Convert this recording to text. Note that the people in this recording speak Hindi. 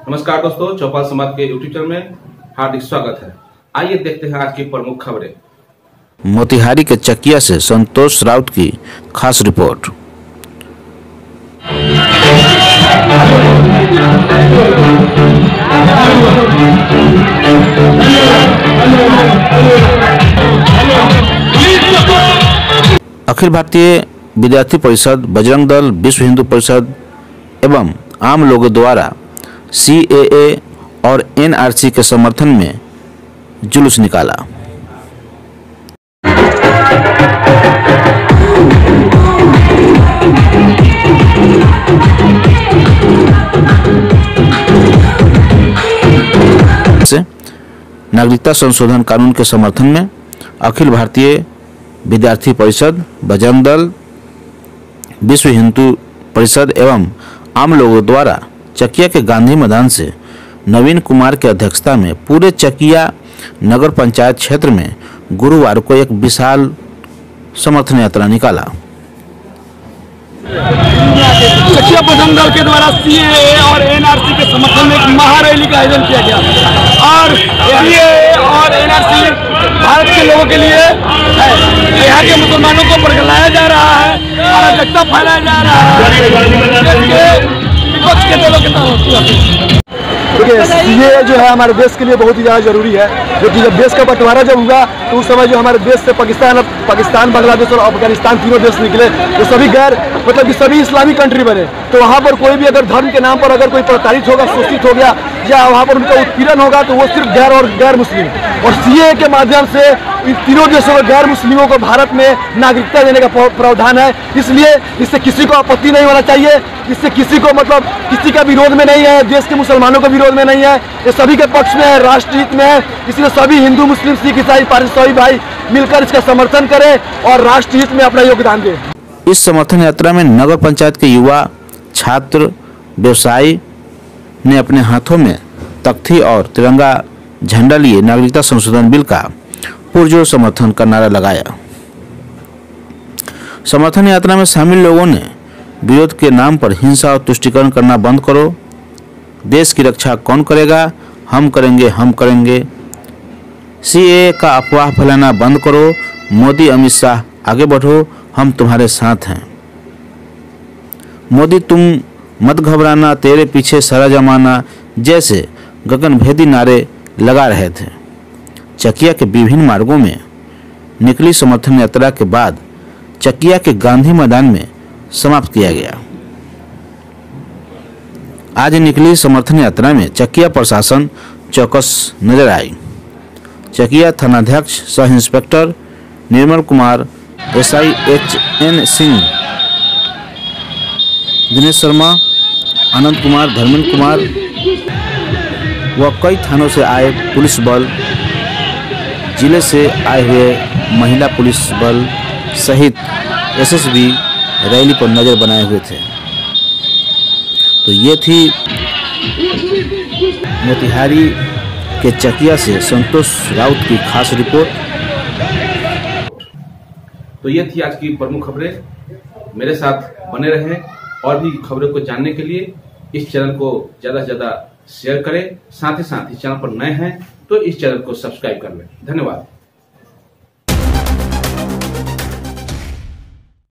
नमस्कार दोस्तों, चौपाल समाज के यूट्यूब चैनल में हार्दिक स्वागत है। आइए देखते हैं आज की प्रमुख खबरें। मोतिहारी के चकिया से संतोष राउत की खास रिपोर्ट। अखिल भारतीय विद्यार्थी परिषद, बजरंग दल, विश्व हिंदू परिषद एवं आम लोगों द्वारा CAA और NRC के समर्थन में जुलूस निकाला। नागरिकता संशोधन कानून के समर्थन में अखिल भारतीय विद्यार्थी परिषद, बजरंग दल, विश्व हिंदू परिषद एवं आम लोगों द्वारा चकिया के गांधी मैदान से नवीन कुमार की अध्यक्षता में पूरे चकिया नगर पंचायत क्षेत्र में गुरुवार को एक विशाल समर्थन यात्रा निकाला। चकिया बजरंग दल के द्वारा CAA और NRC के समर्थन में एक महारैली का आयोजन किया गया और CAA और NRC भारत के लोगों के लिए है। यहाँ के मुसलमानों को बरगलाया जा रहा है, अराजकता फैलाया जा रहा है। देखिए, CAA जो है हमारे देश के लिए बहुत ही ज़्यादा जरूरी है, क्योंकि जब देश का बंटवारा जब हुआ तो उस समय जो हमारे देश से पाकिस्तान, बांग्लादेश और अफगानिस्तान तीनों देश निकले, तो सभी सभी इस्लामिक कंट्री बने। तो वहाँ पर कोई भी अगर धर्म के नाम पर अगर कोई प्रताड़ित होगा, शोषित हो गया या वहाँ पर उनका उत्पीड़न होगा तो वो सिर्फ गैर मुस्लिम। और CAA के माध्यम से इन तीनों देशों में गैर मुस्लिमों को भारत में नागरिकता देने का प्रावधान है। इसलिए इससे किसी को आपत्ति नहीं होना चाहिए, इससे किसी को किसी का विरोध में नहीं है, देश के मुसलमानों के विरोध में नहीं है, ये सभी के पक्ष में है, राष्ट्र हित में है। इसलिए सभी हिंदू, मुस्लिम, सिख, ईसाई, पारसी सभी भाई मिलकर इसका समर्थन करें और राष्ट्र हित में अपना योगदान दें। इस समर्थन यात्रा में नगर पंचायत के युवा, छात्र, व्यवसायी ने अपने हाथों में तख्ती और तिरंगा झंडा लिए नागरिकता संशोधन बिल का पुरजोर समर्थन का नारा लगाया। समर्थन यात्रा में शामिल लोगों ने विरोध के नाम पर हिंसा और तुष्टीकरण करना बंद करो, देश की रक्षा कौन करेगा, हम करेंगे, हम करेंगे, CAA का अफवाह फैलाना बंद करो, मोदी, अमित शाह आगे बढ़ो, हम तुम्हारे साथ हैं, मोदी तुम मत घबराना, तेरे पीछे सारा जमाना जैसे गगनभेदी नारे लगा रहे थे। चकिया के विभिन्न मार्गों में निकली समर्थन यात्रा के बाद चकिया के गांधी मैदान में समाप्त किया गया। आज निकली समर्थन यात्रा में चकिया प्रशासन चौकस नजर आई। चकिया थानाध्यक्ष सह inspector Nirmal Kumar, SI HN Singh, Dinesh Sharma, Anand Kumar, Dharmendra Kumar व कई थानों से आए पुलिस बल, जिले से आए हुए महिला पुलिस बल सहित SSB रैली पर नजर बनाए हुए थे। तो ये थी मोतिहारी के चकिया से संतोष राउत की खास रिपोर्ट। तो ये थी आज की प्रमुख खबरें। मेरे साथ बने रहें और भी खबरों को जानने के लिए इस चैनल को ज्यादा से ज्यादा शेयर करें। साथ ही साथ इस चैनल पर नए हैं तो इस चैनल को सब्सक्राइब कर लें। धन्यवाद।